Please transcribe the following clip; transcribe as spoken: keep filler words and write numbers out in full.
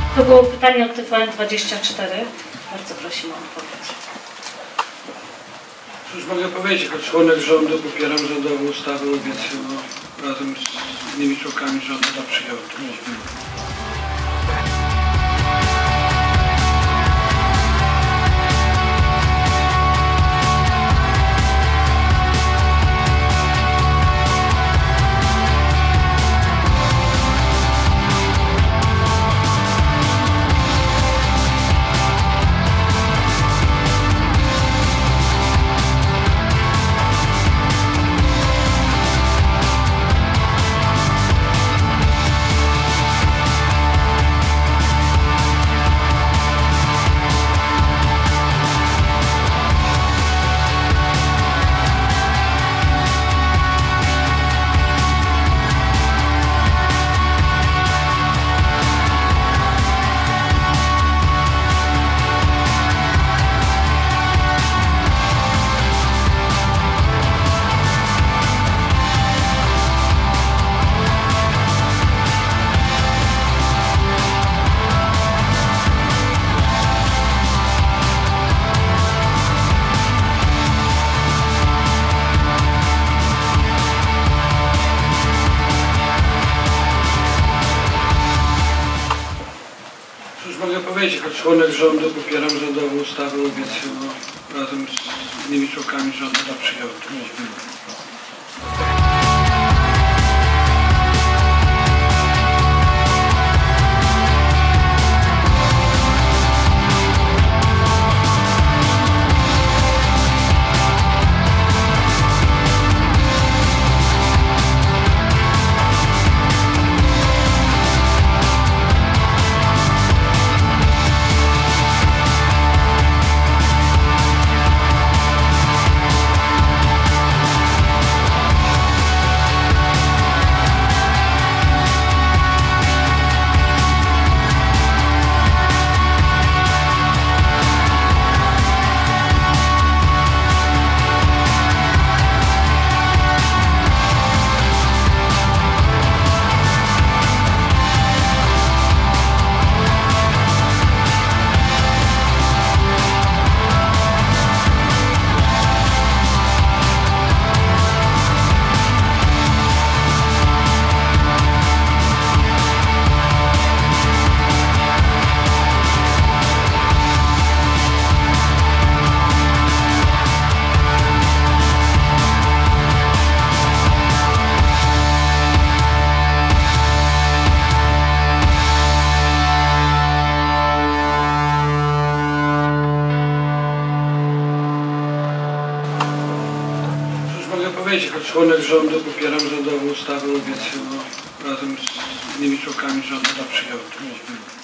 To było pytanie od T V N dwadzieścia cztery. Bardzo prosimy o odpowiedź. Cóż mogę powiedzieć, jako członek rządu popieram rządową ustawę, więc no, razem z innymi członkami rządu to przyjąłem. Cóż mogę powiedzieć, jako członek rządu popieram rządową ustawę, więc no, razem z innymi członkami rządu to przyjąłem. Mogę powiedzieć, jako członek rządu popieram rządową ustawę, więc no, razem z innymi członkami rządu to przyjąłem.